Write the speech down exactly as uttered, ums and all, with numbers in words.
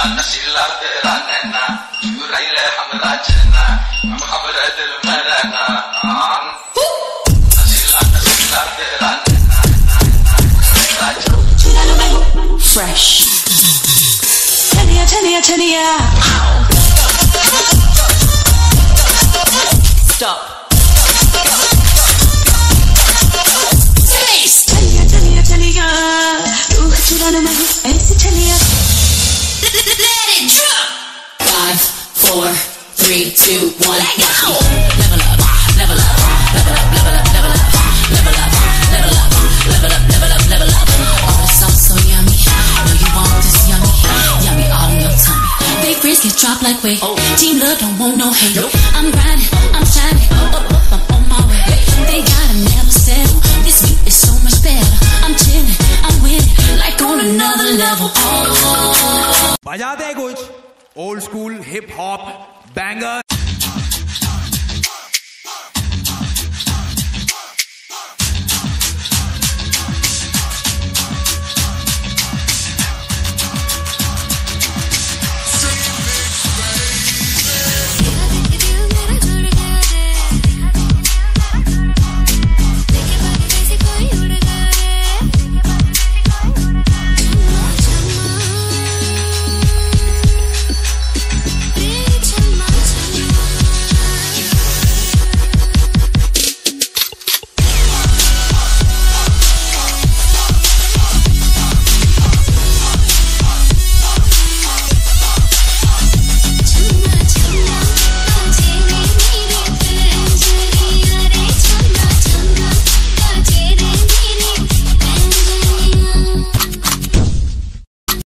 Fresh. Chhaliya, Chhaliya, Chhaliya. Stop. Chhaliya, Chhaliya, Chhaliya. Ruh churana mein aise Chhaliya. Let it drop. Five, four, three, two, one, go. Level up, level up, level up, level up, level up, level up, level up, level up, level up, level up. All the sauce so yummy. Know you want this yummy, yummy all in your tummy. Big frizz get dropped like weight. Oh. Team love don't want no hate. Nope. I'm grinding, I'm shining, up, up, up, I'm on my way. They gotta never settle. This beat is so much better. I'm chilling, I'm winning, like on another level. Oh. बजा दे कुछ old school hip hop banger.